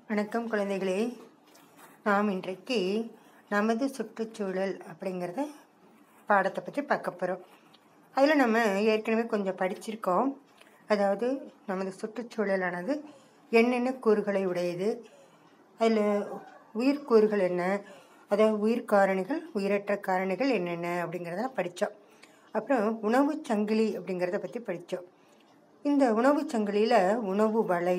வணக்கம் குழந்தைகளே. நாம் இன்றைக்கு நமது சுற்றுச்சூழல் அப்படிங்கிறத பாடத்தை பற்றி பார்க்க போகிறோம். அதில் நம்ம ஏற்கனவே கொஞ்சம் படிச்சிருக்கோம். அதாவது நமது சுற்றுச்சூழலானது என்னென்ன கூறுகளை உடையது, அதில் உயிர்கூறுகள் என்ன, அதாவது உயிர் காரணிகள், உயிரற்ற காரணிகள் என்னென்ன அப்படிங்கிறத படித்தோம். அப்புறம் உணவு சங்கிலி அப்படிங்கிறத பற்றி படித்தோம். இந்த உணவு சங்கிலியில் உணவு வலை,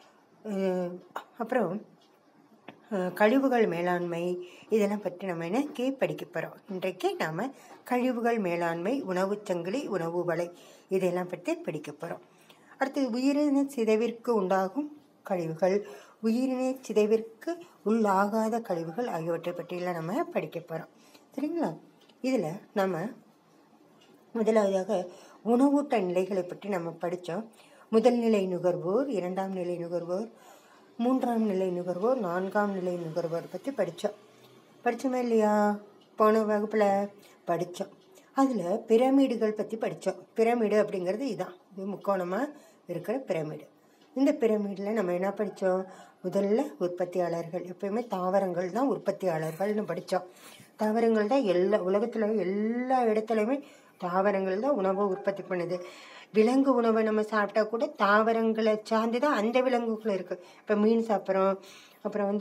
அப்புறம் கழிவுகள் மேலாண்மை, இதெல்லாம் பற்றி நம்ம இன்னைக்கு படிக்க போகிறோம். இன்றைக்கு நாம் கழிவுகள் மேலாண்மை, உணவு சங்கிலி, உணவு வலை, இதெல்லாம் பற்றி படிக்க போகிறோம். அடுத்தது உயிரின சிதைவிற்கு உண்டாகும் கழிவுகள், உயிரின சிதைவிற்கு உள்ளாகாத கழிவுகள் ஆகியவற்றை பற்றியெல்லாம் நம்ம படிக்க போகிறோம். சரிங்களா? இதில் நம்ம முதலாவதாக உணவூட்ட நிலைகளை பற்றி நம்ம படித்தோம். முதல் நிலை நுகர்வோர், இரண்டாம் நிலை நுகர்வோர், மூன்றாம் நிலை நுகர்வோர், நான்காம் நிலை நுகர்வோர் பற்றி படித்தோமா இல்லையா? போன வகுப்பில் படித்தோம். அதில் பிரமிடுகள் பற்றி படித்தோம். பிரமிடு அப்படிங்கிறது இதுதான், இது முக்கோணமாக இருக்கிற பிரமிடு. இந்த பிரமிடில் நம்ம என்ன படித்தோம்? முதல்ல உற்பத்தியாளர்கள், எப்பயுமே தாவரங்கள் தான் உற்பத்தியாளர்கள்னு படித்தோம். தாவரங்கள் தான் உலகத்தில் எல்லா இடத்துலையுமே தாவரங்கள் தான் உணவை உற்பத்தி பண்ணுது. விலங்கு உணவை நம்ம சாப்பிட்டா கூட தாவரங்களை சார்ந்து தான் அந்த விலங்குகள் இருக்குது. இப்போ மீன் சாப்பிட்றோம், அப்புறம்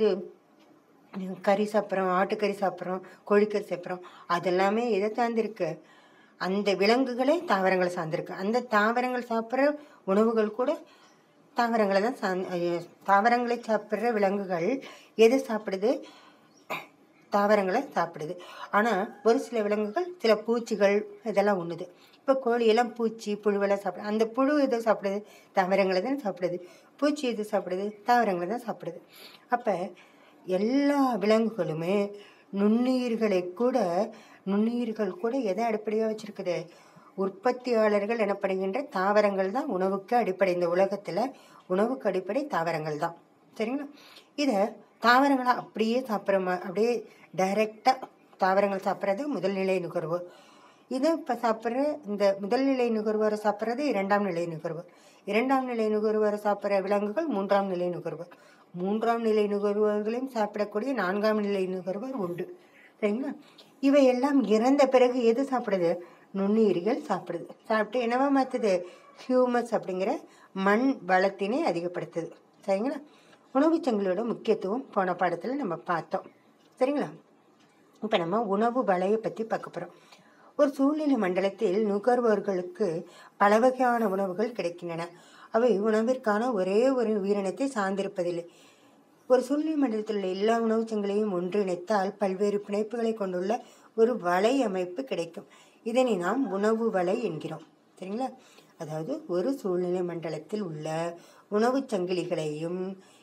கறி சாப்பிட்றோம், ஆட்டுக்கறி சாப்பிட்றோம், கோழிக்கறி சாப்பிட்றோம், அதெல்லாமே எதை சார்ந்திருக்கு? அந்த விலங்குகளே தாவரங்களை சார்ந்திருக்கு. அந்த தாவரங்கள் சாப்பிட்ற உணவுகள் கூட தாவரங்களை தான் தாவரங்களை சாப்பிட்ற விலங்குகள் எதை சாப்பிடுது? தாவரங்களை சாப்பிடுது. ஆனால் ஒரு சில விலங்குகள் சில பூச்சிகள் இதெல்லாம் உண்ணுது. இப்போ கோழியெல்லாம் பூச்சி புழுவெல்லாம் சாப்பிடுது. அந்த புழு எதை சாப்பிடுது? தாவரங்களை தான் சாப்பிடுது. பூச்சி எது சாப்பிடுது? தாவரங்களை தான் சாப்பிடுது. அப்போ எல்லா விலங்குகளுமே நுண்ணுயிர்கள் கூட எதை அடிப்படையாக வச்சுருக்குது? உற்பத்தியாளர்கள் எனப்படுகின்ற தாவரங்கள் தான் உணவுக்கு அடிப்படை. இந்த உலகத்தில் உணவுக்கு அடிப்படை தாவரங்கள் தான். சரிங்களா? இதை தாவரங்களை அப்படியே அப்படியே டைரெக்டாக தாவரங்கள் சாப்பிட்றது முதல்நிலை நுகர்வோர். இதை இப்போ சாப்பிட்ற இந்த முதல்நிலை நுகர்வோரை சாப்பிட்றது இரண்டாம் நிலை நுகர்வோர். இரண்டாம் நிலை நுகர்வோரை சாப்பிட்ற விலங்குகள் மூன்றாம் நிலை நுகர்வோர். மூன்றாம் நிலை நுகர்வோர்களையும் சாப்பிடக்கூடிய நான்காம் நிலை நுகர்வோர் உண்டு. சரிங்களா? இவையெல்லாம் இறந்த பிறகு எது சாப்பிடுது? நுண்ணுயிரிகள் சாப்பிடுது. சாப்பிட்டு என்னவா மாற்றுது? ஹியூமஸ் அப்படிங்கிற மண் வளத்தினை அதிகப்படுத்துது. சரிங்களா? உணவு சங்கிலியோட முக்கியத்துவம் போன பாடத்தில் நம்ம பார்த்தோம். சரிங்களா? இப்போ நம்ம உணவு வலையை பற்றி பார்க்க போகிறோம். ஒரு சூழ்நிலை மண்டலத்தில் நுகர்வோர்களுக்கு பல வகையான உணவுகள் கிடைக்கின்றன. அவை உணவிற்கான ஒரே ஒரு உயிரினத்தை சார்ந்திருப்பதில்லை. ஒரு சூழ்நிலை மண்டலத்தில் உள்ள எல்லா உணவு சங்கிலியும் ஒன்றிணைத்தால் பல்வேறு பிணைப்புகளை கொண்டுள்ள ஒரு வலை அமைப்பு கிடைக்கும். இதனை நாம் உணவு வலை என்கிறோம். சரிங்களா? அதாவது ஒரு சூழ்நிலை மண்டலத்தில் உள்ள உணவு சங்கிலிகளையும்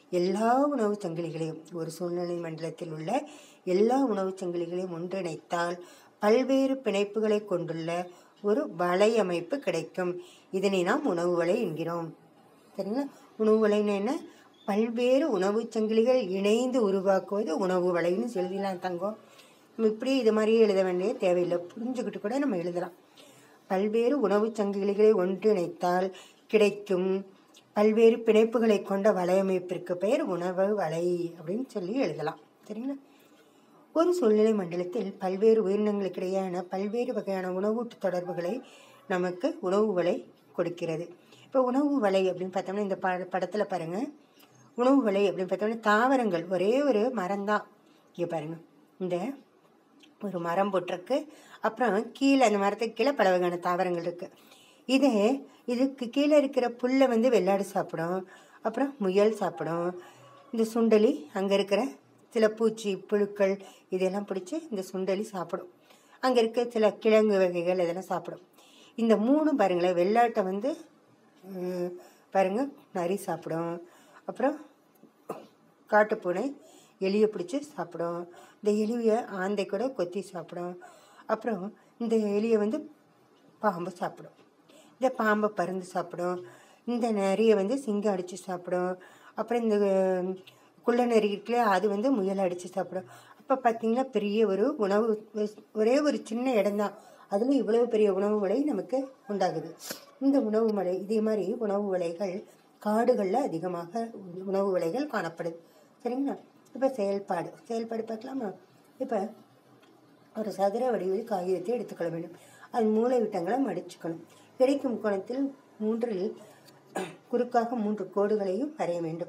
ஒரு சூழ்நிலை மண்டலத்தில் உள்ள எல்லா உணவு சங்கிலிகளையும் ஒன்றிணைத்தால் பல்வேறு பிணைப்புகளை கொண்டுள்ள ஒரு வலை அமைப்பு கிடைக்கும். இதனை நாம் உணவு வலை என்கிறோம். சரிங்களா? உணவு வலைன்னு என்ன? பல்வேறு உணவு சங்கிலிகள் இணைந்து உருவாக்குவது உணவு வலைன்னு எழுதலாம். தங்கம் நம்ம இப்படி இது மாதிரியே எழுத வேண்டிய தேவையில்லை, புரிஞ்சுக்கிட்டு கூட நம்ம எழுதலாம். பல்வேறு உணவு சங்கிலிகளை ஒன்றிணைத்தால் கிடைக்கும் பல்வேறு பிணைப்புகளை கொண்ட வலையமைப்பிற்கு பெயர் உணவு வலை அப்படின்னு சொல்லி எழுதலாம். சரிங்களா? ஒரு சூழ்நிலை மண்டலத்தில் பல்வேறு உயிரினங்களுக்கிடையான பல்வேறு வகையான உணவூட்டு தொடர்புகளை நமக்கு உணவு வலை கொடுக்கிறது. இப்போ உணவு வலை அப்படின்னு பார்த்தோம்னா இந்த படத்தில் பாருங்கள். உணவு வலை அப்படின்னு பார்த்தோம்னா தாவரங்கள் ஒரே ஒரு மரம் தான். இங்கே பாருங்கள், இந்த ஒரு மரம் போட்டிருக்கு. அப்புறம் கீழே அந்த மரத்துக்கு கீழே பல வகையான தாவரங்கள் இருக்குது. இதுக்கு கீழே இருக்கிற புல்லை வெள்ளாடு சாப்பிடும், அப்புறம் முயல் சாப்பிடும். இந்த சுண்டலி அங்கே இருக்கிற சில பூச்சி புழுக்கள் இதெல்லாம் பிடிச்சி இந்த சுண்டலி சாப்பிடும். அங்கே இருக்க சில கிழங்கு வகைகள் இதெல்லாம் சாப்பிடும். இந்த மூணு பாருங்களேன், வெள்ளாட்டை பாருங்கள் நரி சாப்பிடும், அப்புறம் காட்டுப்பூனை எலியை பிடிச்சி சாப்பிடும், இந்த எலியை ஆந்தை கூட கொத்தி சாப்பிடும், அப்புறம் இந்த எலியை பாம்பு சாப்பிடும், இந்த பாம்பை பருந்து சாப்பிடும், இந்த நரியை சிங்கம் அடித்து சாப்பிடும், அப்புறம் இந்த குள்ள நரி இருக்குல்ல அது முயலை அடித்து சாப்பிடும். அப்போ பார்த்தீங்கன்னா பெரிய ஒரு உணவு, ஒரே ஒரு சின்ன இடம்தான், அதில் இவ்வளவு பெரிய உணவு வலை நமக்கு உண்டாகுது. இந்த உணவு மலை இதே மாதிரி உணவு வலைகள் காடுகளில் அதிகமாக உணவு வலைகள் காணப்படுது. சரிங்களா? இப்போ செயல்பாடு பார்க்கலாமா? இப்போ ஒரு சதுர வடிவில் காகிதத்தை எடுத்துக்கொள்ள வேண்டும். அது மூலை விட்டங்களை மடிச்சுக்கணும். கிடைக்கும் கோணத்தில் 3 குறுக்காக 3 கோடுகளையும் வரைய வேண்டும்.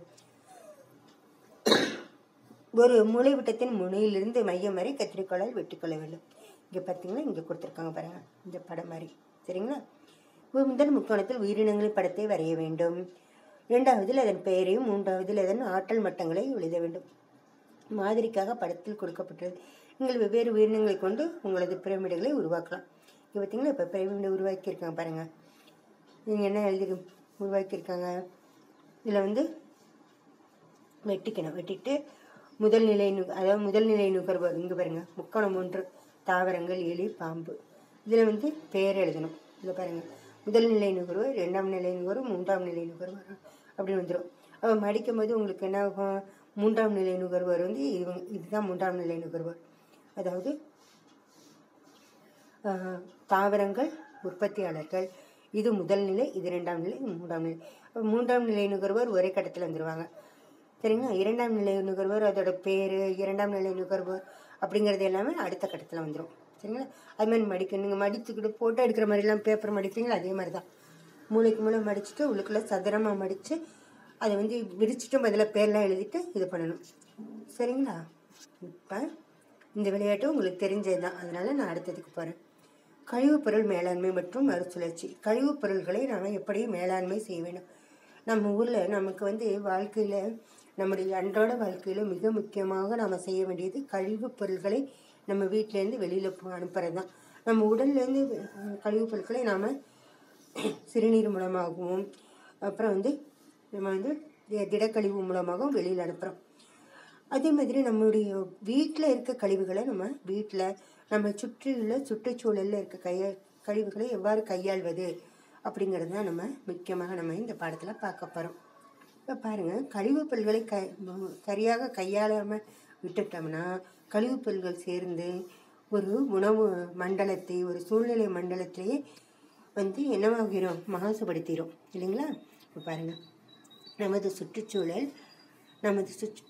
ஒரு மூலை விட்டத்தின் முனையிலிருந்து மையம் வரை கத்திரிக்கோளால் வெட்டிக்கொள்ள வேண்டும். இங்கே பார்த்தீங்கன்னா இங்கே கொடுத்துருக்காங்க பாருங்கள், இந்த படம் மாதிரி. சரிங்களா? முதல் முக்கோணத்தில் உயிரினங்களின் படத்தை வரைய வேண்டும். 2வதில் அதன் பெயரையும் 3வதில் அதன் ஆற்றல் மட்டங்களை எழுத வேண்டும். மாதிரிக்காக படத்தில் கொடுக்கப்பட்டது. நீங்கள் வெவ்வேறு உயிரினங்களை கொண்டு உங்களது பிரமிடுகளை உருவாக்கலாம். இங்கே பார்த்தீங்கன்னா இப்போ பிரமிடு உருவாக்கியிருக்காங்க பாருங்கள். நீங்கள் என்ன எழுதி உருவாக்கியிருக்காங்க? இதில் வெட்டிட்டு முதல் நிலை நுகர்வோர் இங்கே பாருங்கள், முக்கோணம் 3 தாவரங்கள், எலி, பாம்பு. இதில் பெயர் எழுதணும். இதில் பாருங்கள், முதல் நிலை நுகர்வோர், 2ஆம் நிலை நுகர்வோர், 3ஆம் நிலை நுகர்வோர் அப்படின்னு வந்துடும். அப்போ மடிக்கும் போது உங்களுக்கு என்ன ஆகும்? 3ஆம் நிலை நுகர்வோர் இதுதான் 3ஆம் நிலை நுகர்வோர். அதாவது தாவரங்கள், உற்பத்தியாளர்கள், இது முதல் நிலை, இது 2ஆம் நிலை, இது 3ஆம் நிலை. 3ஆம் நிலை நுகர்வோர் ஒரே கட்டத்தில் வந்துடுவாங்க. சரிங்களா? 2ஆம் நிலை நுகர்வோர், அதோட பேர், 2ஆம் நிலை நுகர்வோர் அப்படிங்கிறது எல்லாமே அடுத்த கட்டத்தில் வந்துடும். சரிங்களா? அதுமாதிரி மடிக்கணும். நீங்கள் மடிச்சுக்கிட்டு ஃபோட்டோ எடுக்கிற மாதிரிலாம் பேப்பர் மடிப்பீங்களா? அதே மாதிரி தான் மூளைக்கு மூளை மடிச்சுட்டு உள்ளுக்குள்ளே சதுரமாக மடித்து அதை விரிச்சிட்டு பதில் பேர்லாம் எழுதிட்டு இது பண்ணணும். சரிங்களா? இப்போ இந்த விளையாட்டு உங்களுக்கு தெரிஞ்சது தான், அதனால் நான் அடுத்ததுக்கு போகிறேன். கழிவுப்பொருள் மேலாண்மை மற்றும் மறுசுழற்சி. கழிவுப் பொருள்களை நாம் எப்படி மேலாண்மை செய்ய வேண்டும்? நம்ம ஊரில் நமக்கு வாழ்க்கையில், நம்முடைய அன்றாட வாழ்க்கையில் மிக முக்கியமாக நாம் செய்ய வேண்டியது கழிவுப் பொருள்களை நம்ம வீட்டிலேருந்து வெளியில் அனுப்புறது தான். நம்ம உடல்லேருந்து கழிவுப் பொருட்களை நாம் சிறுநீர் மூலமாகவும் அப்புறம் நம்ம திடக்கழிவு மூலமாகவும் வெளியில் அனுப்புகிறோம். அதே மாதிரி நம்மளுடைய வீட்டில் இருக்க கழிவுகளை நம்ம சுற்றியுள்ள சுற்றுச்சூழலில் இருக்க கழிவுகளை எவ்வாறு கையாள்வது அப்படிங்கிறது தான் நம்ம முக்கியமாக இந்த பாடத்தில் பார்க்க போகிறோம். இப்போ பாருங்கள், கழிவுப் பொருள்களை சரியாக கையாளாமல் விட்டுட்டோம்னா கழிவுப் பொருள்கள் சேர்ந்து ஒரு உணவு மண்டலத்தை, ஒரு சூழ்நிலை மண்டலத்திலேயே என்னவாகிறோம்? மாசுபடுத்திடும் இல்லைங்களா? இப்போ பாருங்கள், நமது சுற்றுச்சூழல் நம்ம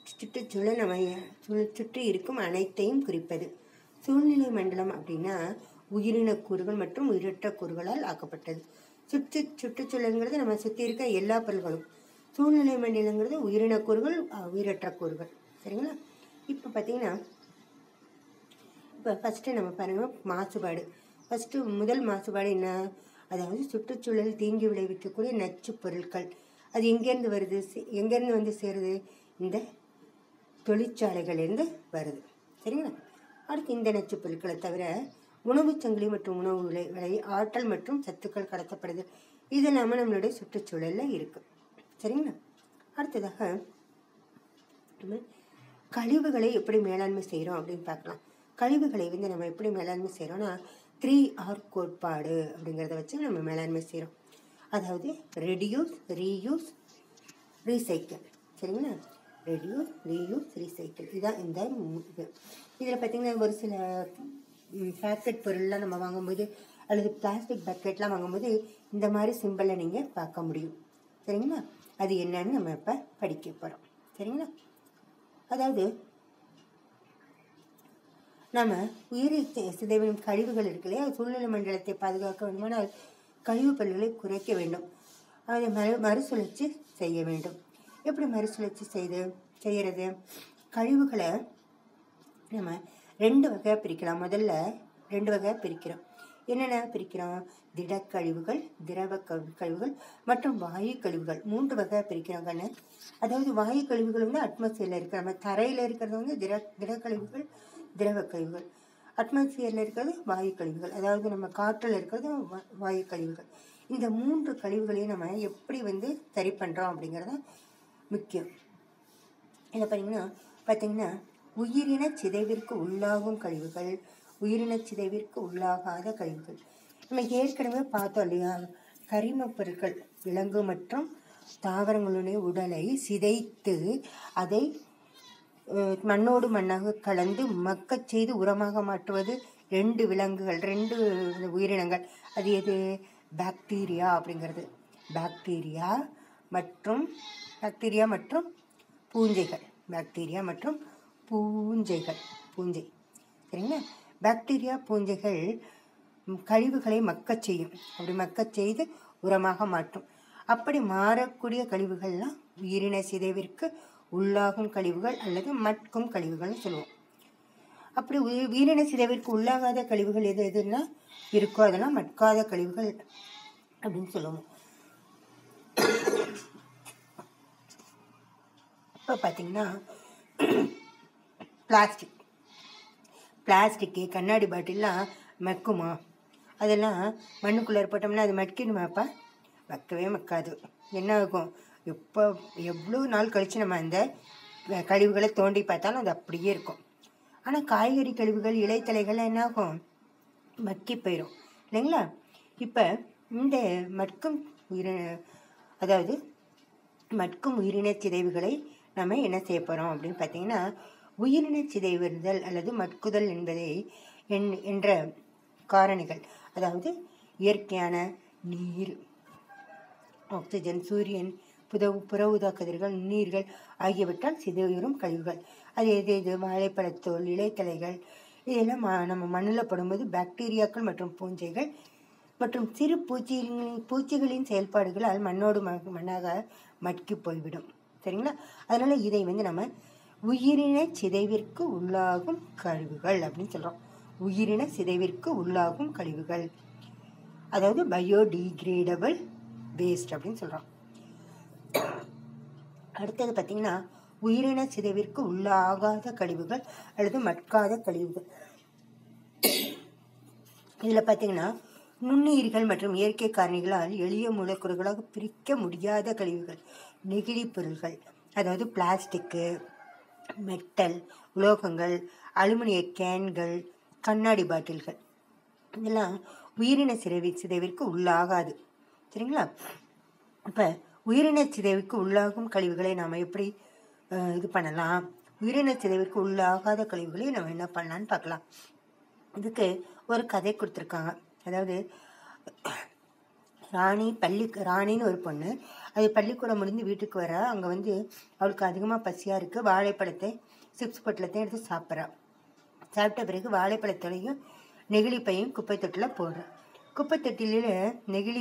சுற்றி இருக்கும் அனைத்தையும் குறிப்பது. சூழ்நிலை மண்டலம் அப்படின்னா உயிரின கூறுகள் மற்றும் உயிரற்ற கூறுகளால் ஆக்கப்பட்டது. சுற்றுச்சூழல்ங்கிறது நம்ம சுற்றி இருக்க எல்லா பொருள்களும். சூழ்நிலை மண்டலங்கிறது உயிரின கூறுகள், உயிரற்ற கூறுகள். சரிங்களா? இப்போ பார்த்தீங்கன்னா, இப்போ ஃபஸ்ட்டு நம்ம பாருங்கள், மாசுபாடு. முதல் மாசுபாடு என்ன? அதாவது சுற்றுச்சூழல் தீங்கு விளைவிக்கக்கூடிய நச்சு பொருட்கள். அது எங்கேருந்து வருது? எங்கேருந்து சேருது? இந்த தொழிற்சாலைகளிலிருந்து வருது. சரிங்களா? அடுத்து இந்த நச்சு பொருட்களை தவிர உணவுச் சங்கிலி மற்றும் உணவு விலை, ஆற்றல் மற்றும் சத்துக்கள் கடத்தப்படுது. இது இல்லாமல் நம்மளுடைய சுற்றுச்சூழலில் இருக்குது. சரிங்களா? அடுத்ததாக நம்ம கழிவுகளை எப்படி மேலாண்மை செய்கிறோம் அப்படின்னு பார்க்கலாம். கழிவுகளை நம்ம எப்படி மேலாண்மை செய்கிறோன்னா 3R கோட்பாடு அப்படிங்கிறத வச்சு நம்ம மேலாண்மை செய்கிறோம். அதாவது ரெடியூஸ், ரீயூஸ், ரீசைக்கிள். சரிங்களா? ரெடியூஸ், ரீயூஸ், ரீசைக்கிள், இதுதான் இந்த இது. இதில் பார்த்திங்கன்னா ஒரு சில பேக்கெட் பொருள்லாம் நம்ம வாங்கும்போது அல்லது பிளாஸ்டிக் பக்கெட்லாம் வாங்கும்போது இந்த மாதிரி சிம்பிளை நீங்கள் பார்க்க முடியும். சரிங்களா? அது என்னன்னு நம்ம இப்போ படிக்க போகிறோம். சரிங்களா? அதாவது நம்ம உயிரி சிதைவின் கழிவுகள் இருக்கு இல்லையா, சூழ்நிலை மண்டலத்தை பாதுகாக்க வேண்டுமானால் கழிவுப் பொருட்களை குறைக்க வேண்டும். அதை மறுசுழற்சி செய்ய வேண்டும். எப்படி மறுசுழற்சி செய்கிறது? கழிவுகளை நம்ம 2 வகையாக பிரிக்கலாம். முதல்ல 2 வகையாக பிரிக்கிறோம். என்னென்ன பிரிக்கிறோம்? திடக்கழிவுகள், திரவ கழிவுகள் மற்றும் வாயு கழிவுகள் 3 வகையாக பிரிக்கிறோம் கண்ணு. அதாவது வாயு கழிவுகள் அட்மாஸ்பியரில் இருக்கிற, நம்ம தரையில் இருக்கிறது திடக்கழிவுகள், திரவ கழிவுகள். அட்மாஸ்பியரில் இருக்கிறது வாயு கழிவுகள், அதாவது நம்ம காற்றில் இருக்கிறது வாயு கழிவுகள். இந்த 3 கழிவுகளையும் நம்ம எப்படி சரி பண்ணுறோம் அப்படிங்கிறது முக்கியம். இதை பார்த்தீங்கன்னா உயிரின சிதைவிற்கு உள்ளாகும் கழிவுகள், உயிரின சிதைவிற்கு உள்ளாகாத கழிவுகள். நம்ம ஏற்கனவே பார்த்தோம் இல்லையா, கரிமப் பொருட்கள் விலங்கு மற்றும் தாவரங்களுடைய உடலை சிதைத்து அதை மண்ணோடு மண்ணாக கலந்து மக்கச் செய்து உரமாக மாற்றுவது 2 விலங்குகள், 2 உயிரினங்கள். அது எது? பாக்டீரியா அப்படிங்கிறது. பாக்டீரியா மற்றும் பூஞ்சைகள். பாக்டீரியா மற்றும் பூஞ்சை. சரிங்களா? பாக்டீரியா பூஞ்சைகள் கழிவுகளை மக்கச் செய்யும். அப்படி மக்கச் செய்து உரமாக மாற்றும். அப்படி மாறக்கூடிய கழிவுகள்லாம் உயிரின சிதைவிற்கு உள்ளாகும் கழிவுகள் அல்லது மட்கும் கழிவுகள்னு சொல்லுவோம். அப்படி உயிரின சிதைவிற்கு உள்ளாகாத கழிவுகள் எதுனா இருக்கோ அதெல்லாம் மட்காத கழிவுகள் அப்படின்னு சொல்லுவோம். இப்போ பார்த்தீங்கன்னா பிளாஸ்டிக்கு கண்ணாடி பாட்டிலாம் மக்குமா? அதெல்லாம் மண்ணுக்குள்ளே போட்டோம்னா அது மக்கிடுமாப்பா? மக்கவே மக்காது. என்ன ஆகும்? எவ்வளோ நாள் கழித்து நம்ம அந்த கழிவுகளை தோண்டி பார்த்தாலும் அது அப்படியே இருக்கும். ஆனால் காய்கறி கழிவுகள் இலைத்தலைகள் என்ன ஆகும்? மக்கி போயிடும் இல்லைங்களா? இப்போ இந்த மட்கும் உயிரின சிதைவுகளை நம்ம என்ன செய்ய போகிறோம் அப்படின்னு பார்த்தீங்கன்னா, உயிரின சிதைவுறுதல் அல்லது மட்குதல் என்பதை என்ற காரணிகள், அதாவது இயற்கையான நீர், ஆக்சிஜன், சூரியன், புற ஊதா கதிர்கள், நீர்கள் ஆகியவற்றால் சிதைவுறும் கழிவுகள். அது எது? வாழைப்பழத்தோல், இலைத்தலைகள், இதெல்லாம் நம்ம மண்ணில் படும்போது பாக்டீரியாக்கள் மற்றும் பூஞ்சைகள் மற்றும் சிறு பூச்சிகளின் செயல்பாடுகளால் மண்ணோடு மண்ணாக மட்கி போய்விடும். சரிங்களா? அதனால் இதை நம்ம உயிரின சிதைவிற்கு உள்ளாகும் கழிவுகள் அப்படின்னு சொல்கிறோம். உயிரின சிதைவிற்கு உள்ளாகும் கழிவுகள், அதாவது பயோடிகிரேடபிள் வேஸ்ட் அப்படின்னு சொல்கிறோம். அடுத்தது பார்த்தீங்கன்னா உயிரின சிதைவிற்கு உள்ளாகாத கழிவுகள் அல்லது மட்காத கழிவுகள். இதில் பார்த்தீங்கன்னா நுண்ணுயிர்கள் மற்றும் இயற்கை காரணிகளால் எளிய மூலக்கூறுகளாக பிரிக்க முடியாத கழிவுகள், நெகிழி பொருள்கள், அதாவது பிளாஸ்டிக்கு, மெட்டல், உலோகங்கள், அலுமினிய கேன்கள், கண்ணாடி பாட்டில்கள், இதெல்லாம் உயிரின சிதைவிற்கு உள்ளாகாது. சரிங்களா? இப்போ உயிரின சிதைவுக்கு உள்ளாகும் கழிவுகளை நாம் எப்படி இது பண்ணலாம்? உயிரின சிதைவிற்கு உள்ளாகாத கழிவுகளை நம்ம என்ன பண்ணலான்னு பார்க்கலாம். இதுக்கு ஒரு கதை கொடுத்துருக்காங்க. அதாவது ராணின்னு ஒரு பொண்ணு, அது பள்ளிக்கூடம் முடிந்து வீட்டுக்கு வர, அங்கே அவளுக்கு அதிகமாக பசியாக இருக்குது. வாழைப்பழத்தை சிப்ஸ் பொட்டலத்தையும் எடுத்து சாப்பிட்ட பிறகு வாழைப்பழத்தோடையும் நெகிழி பையும் குப்பை தொட்டில் போடுறேன். குப்பை தொட்டியில் நெகிழி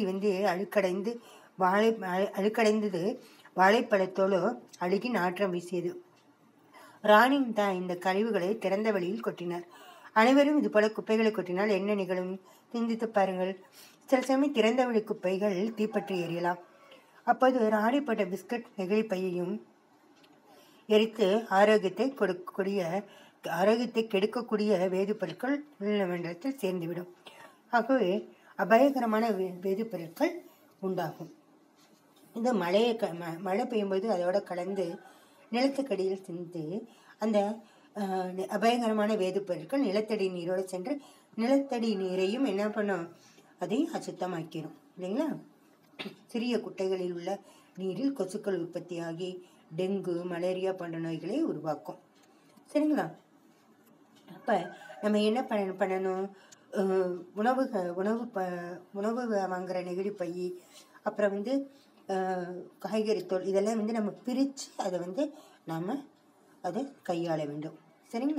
அழுக்கடைந்தது. வாழைப்பழத்தோடு அழுகி நாற்றம் வீசியது. ராணியும் தான் இந்த கழிவுகளை திறந்த வழியில் கொட்டினார். அனைவரும் இது போல குப்பைகளை கொட்டினால் என்ன நிகழும்? சிந்தித்து பாருங்கள். சில சமயம் திறந்த வழி குப்பைகள் தீப்பற்றி எரியலாம். அப்போது ராணி போட்ட பிஸ்கட் நெகிழி பையையும் எரித்து ஆரோக்கியத்தை கெடுக்கக்கூடிய வேதிப்பொருட்கள் மண்டலத்தில் சேர்ந்துவிடும். ஆகவே அபாயகரமான வேதிப்பொருட்கள் உண்டாகும். இந்த மழை பெய்யும்போது அதோட கலந்து நிலத்துக்கடியில் சென்று அந்த அபாயகரமான வேதிப்பொருட்கள் நிலத்தடி நீரோடு சென்று நிலத்தடி நீரையும் என்ன பண்ணும்? அதையும் அசுத்தமாக்கிடும் இல்லைங்களா? சிறிய குட்டைகளில் உள்ள நீரில் கொசுக்கள் உற்பத்தியாகி டெங்கு, மலேரியா போன்ற நோய்களை உருவாக்கும். சரிங்களா? அப்போ நம்ம என்ன பண்ணணும்? உணவு வாங்குகிற நெகிழி பை, அப்புறம் காய்கறி தோல், இதெல்லாம் நம்ம பிரித்து அதை நாம் அதை கையாள வேண்டும். சரிங்களா?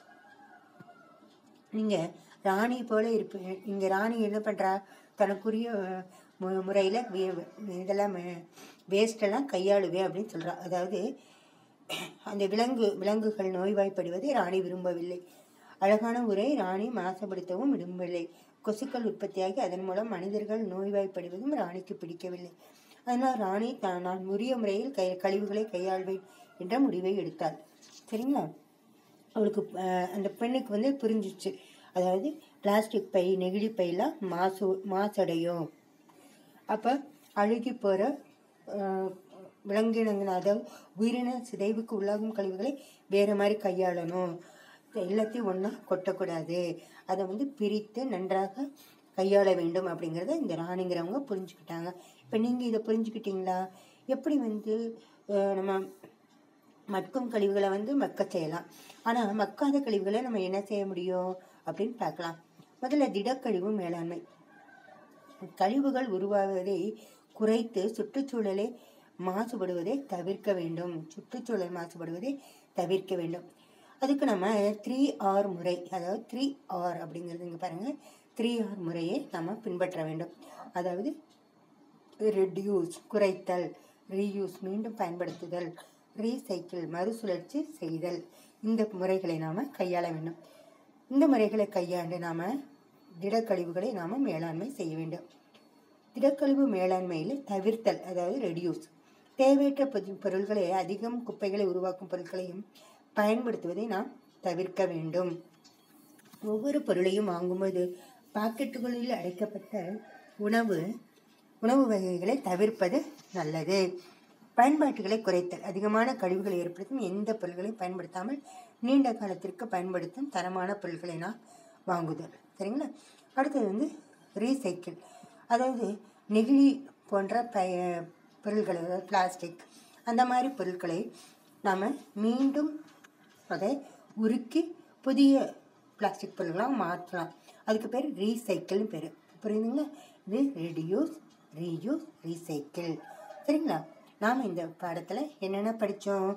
நீங்கள் ராணி போல இருப்பீங்க. இங்கே ராணி என்ன பண்ணுறா? தனக்குரிய முறையில் இதெல்லாம் வேஸ்டெல்லாம் கையாளுவேன் அப்படின்னு சொல்கிறா. அதாவது அந்த விலங்குகள் நோய்வாய்ப்படுவதை ராணி விரும்பவில்லை. அழகான உரை, ராணி மாசுபடுத்தவும் விரும்பவில்லை. கொசுக்கள் உற்பத்தியாகி அதன் மூலம் மனிதர்கள் நோய்வாய்ப்படுவதும் ராணிக்கு பிடிக்கவில்லை. அதனால் ராணி நான் உரிய முறையில் கழிவுகளை கையாள்வேன் என்ற முடிவை எடுத்தாள். சரிங்களா? அவளுக்கு அந்த பெண்ணுக்கு புரிஞ்சிச்சு. அதாவது பிளாஸ்டிக் பை, நெகிழி பையெல்லாம் மாசடையும். அப்போ அழுகி போகிற விலங்கினங்கள், அதாவது உயிரின சிதைவுக்கு உள்ளாகும் கழிவுகளை வேறு மாதிரி கையாளணும். எல்லாத்தையும் ஒன்றா கொட்டக்கூடாது. அதை பிரித்து நன்றாக கையாள வேண்டும் அப்படிங்கிறத இந்த ராணிங்கிறவங்க புரிஞ்சுக்கிட்டாங்க. இப்போ நீங்கள் இதை புரிஞ்சுக்கிட்டீங்களா? எப்படி நம்ம மட்கும் கழிவுகளை மக்க செய்யலாம். ஆனால் மக்காத கழிவுகளை நம்ம என்ன செய்ய முடியும் அப்படின்னு பார்க்கலாம். முதல்ல திடக்கழிவு மேலாண்மை. கழிவுகள் உருவாவதை குறைத்து சுற்றுச்சூழலை மாசுபடுவதை தவிர்க்க வேண்டும். சுற்றுச்சூழல் மாசுபடுவதை தவிர்க்க வேண்டும். அதுக்கு நம்ம 3R முறை, அதாவது 3R அப்படிங்கிறது இங்கே பாருங்கள், 3R முறையை நம்ம பின்பற்ற வேண்டும். அதாவது ரெடியூஸ் குறைத்தல், ரீயூஸ் மீண்டும் பயன்படுத்துதல், ரீசைக்கிள் மறுசுழற்சி செய்தல், இந்த முறைகளை நாம் கையாள வேண்டும். இந்த முறைகளை கையாண்டு நாம் திடக்கழிவுகளை நாம் மேலாண்மை செய்ய வேண்டும். திடக்கழிவு மேலாண்மையில் தவிர்த்தல், அதாவது ரெடியூஸ், தேவையற்ற பொருட்களை அதிகம் குப்பைகளை உருவாக்கும் பொருட்களையும் பயன்படுத்துவதை நாம் தவிர்க்க வேண்டும். ஒவ்வொரு பொருளையும் வாங்கும்போது பாக்கெட்டுகளில் அடைக்கப்பட்ட உணவு வகைகளை தவிர்ப்பது நல்லது. பயன்பாட்டுகளை குறைத்தல், அதிகமான கழிவுகளை ஏற்படுத்தும் எந்த பொருட்களையும் பயன்படுத்தாமல் நீண்ட காலத்திற்கு பயன்படுத்தும் தரமான பொருட்களை நாம் வாங்குதல். சரிங்களா? அடுத்தது ரீசைக்கிள், அதாவது நெகிழி போன்ற பொருட்கள், அதாவது பிளாஸ்டிக் அந்த மாதிரி பொருட்களை நாம் மீண்டும் அதை உருக்கி புதிய பிளாஸ்டிக் பொருட்களாக மாற்றலாம். அதுக்கு பேர் ரீசைக்கிள்னு பேர். புரியுதுங்களா? இது ரெடியூஸ், ரீயூஸ், ரீசைக்கிள். சரிங்களா? நாம் இந்த பாடத்தில் என்னென்ன படித்தோம்,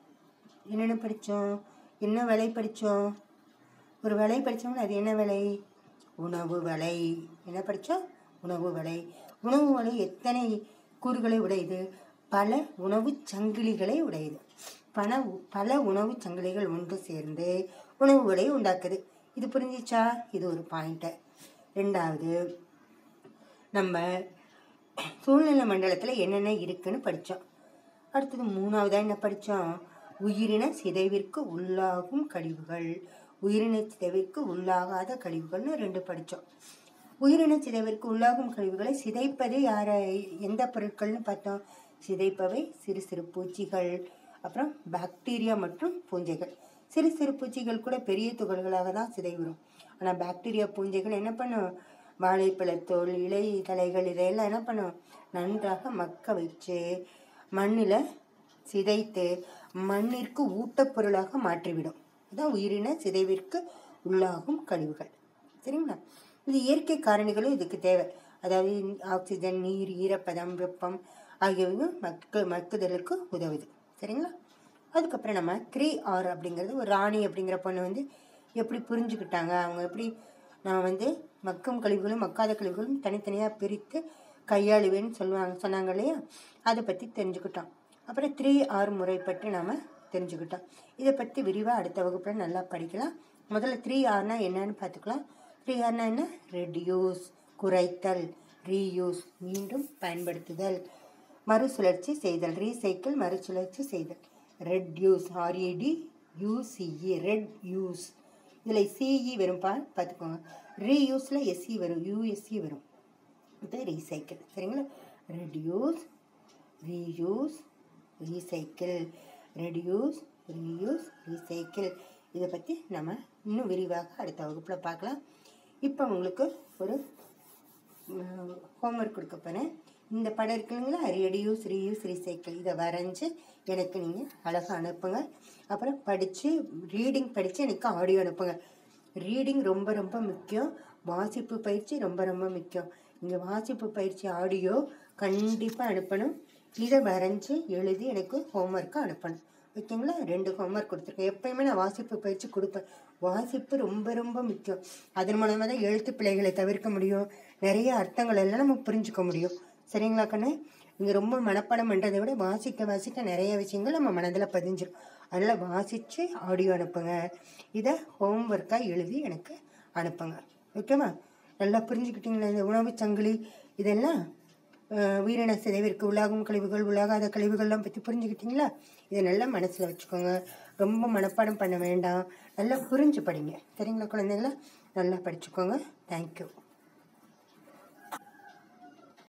என்ன விலை படித்தோம்? ஒரு விலை படித்தோம்னா அது என்ன விலை? உணவு விலை. என்ன படித்தோம்? உணவு விலை. உணவு விலை எத்தனை கூறுகளை உடையது? பல உணவு சங்கிலிகளை உடையது. பல உணவு சங்கிலிகள் ஒன்று சேர்ந்து உணவு விலையை உண்டாக்குது. இது புரிஞ்சிச்சா? இது ஒரு பாயிண்ட்டு. ரெண்டாவது, நம்ம சூழ்நிலை மண்டலத்தில் என்னென்ன இருக்குன்னு படித்தோம். அடுத்தது மூணாவதாக என்ன படித்தோம்? உயிரின சிதைவிற்கு உள்ளாகும் கழிவுகள், உயிரின சிதைவிற்கு உள்ளாகாத கழிவுகள்னு 2 படித்தோம். உயிரின சிதைவிற்கு உள்ளாகும் கழிவுகளை சிதைப்பது எந்த பொருட்கள்னு பார்த்தோம்? சிதைப்பவை சிறு சிறு பூச்சிகள், அப்புறம் பாக்டீரியா மற்றும் பூஞ்சைகள். சிறு சிறு பூச்சிகள் கூட பெரிய துகள்களாக தான் சிதைவிடும். ஆனால் பாக்டீரியா பூஞ்சைகள் என்ன பண்ணும்? வாழைப்பழத்தோல், இலை தலைகள் இதையெல்லாம் என்ன பண்ணும்? நன்றாக மக்க வச்சு மண்ணில் சிதைத்து மண்ணிற்கு ஊட்டப்பொருளாக மாற்றிவிடும். இதுதான் உயிரின சிதைவிற்கு உள்ளாகும் கழிவுகள். சரிங்களா? இது இயற்கை காரணிகளும் இதுக்கு தேவை. அதாவது ஆக்சிஜன், நீர், ஈரப்பதம், வெப்பம் ஆகியவை மக்குதலுக்கு உதவுது. சரிங்களா? அதுக்கப்புறம் நம்ம 3R அப்படிங்கிறது, ஒரு ராணி அப்படிங்கிற பொண்ணு எப்படி புரிஞ்சுக்கிட்டாங்க, அவங்க எப்படி நான் மக்கும் கழிவுகளும் மக்காத கழிவுகளும் தனித்தனியாக பிரித்து கையாளுவேன்னு சொன்னாங்க இல்லையா? அதை பற்றி தெரிஞ்சுக்கிட்டோம். அப்புறம் 3R முறை பற்றி நாம் தெரிஞ்சுக்கிட்டோம். இதை பற்றி விரிவாக அடுத்த வகுப்பில் நல்லா படிக்கலாம். முதல்ல 3Rனா என்னன்னு பார்த்துக்கலாம். 3Rனா என்ன? ரெடியூஸ் குறைத்தல், ரீயூஸ் மீண்டும் பயன்படுத்துதல், மறுசுழற்சி செய்தல், ரீசைக்கிள் மறுசுழற்சி செய்தல், ரெட்யூஸ் REDUCE ரெட்யூஸ், இதில் CE வரும் பார்த்துக்கோங்க. ரீயூஸில் SE வரும், USE வரும். இது ரீசைக்கிள். சரிங்களா? Reduce, reuse, recycle, reduce, reuse, recycle. இதை பற்றி நம்ம இன்னும் விரிவாக அடுத்த வகுப்பில் பார்க்கலாம். இப்போ உங்களுக்கு ஒரு ஹோம்ஒர்க் கொடுக்க போகிறேன். இந்த படம் இருக்குங்களா, ரெடியூஸ், ரீயூஸ், ரீசைக்கிள், இதை வரைஞ்சி எனக்கு நீங்கள் அழகாக அனுப்புங்க. அப்புறம் ரீடிங் படித்து எனக்கு ஆடியோ அனுப்புங்க. ரீடிங் ரொம்ப ரொம்ப முக்கியம். வாசிப்பு பயிற்சி ரொம்ப ரொம்ப முக்கியம். இங்கே வாசிப்பு பயிற்சி ஆடியோ கண்டிப்பாக அனுப்பணும். இதை வரைஞ்சி எழுதி எனக்கு ஹோம்ஒர்க்கை அனுப்பணும். ஓகேங்களா? 2 ஹோம்ஒர்க் கொடுத்துருக்கேன். எப்பயுமே நான் வாசிப்பு பயிற்சி கொடுப்பேன். வாசிப்பு ரொம்ப ரொம்ப முக்கியம். அதன் மூலமாக தான் எழுத்து பிழைகளை தவிர்க்க முடியும். நிறைய அர்த்தங்கள் எல்லாம் நம்ம புரிஞ்சுக்க முடியும். சரிங்களா கண்ணே? இங்கே ரொம்ப மனப்பாடம் பண்ணுறதை விட வாசிக்க நிறைய விஷயங்கள் நம்ம மனதில் பதிஞ்சிடும். அதனால் வாசித்து ஆடியோ அனுப்புங்க. இதை ஹோம்ஒர்க்காக எழுதி எனக்கு அனுப்புங்க. ஓகேவா? நல்லா புரிஞ்சுக்கிட்டீங்களா? இந்த உணவு சங்கிலி இதெல்லாம் உயிரின சிதைவிற்கு உள்ளாகும் கழிவுகள், உள்ளாகாத கழிவுகள்லாம் பற்றி புரிஞ்சுக்கிட்டீங்களா? இதை நல்லா மனசில் வச்சுக்கோங்க. ரொம்ப மனப்பாடம் பண்ண வேண்டாம். நல்லா புரிஞ்சு படிங்க. சரிங்களா குழந்தைங்களா? நல்லா படிச்சுக்கோங்க. தேங்க்யூ.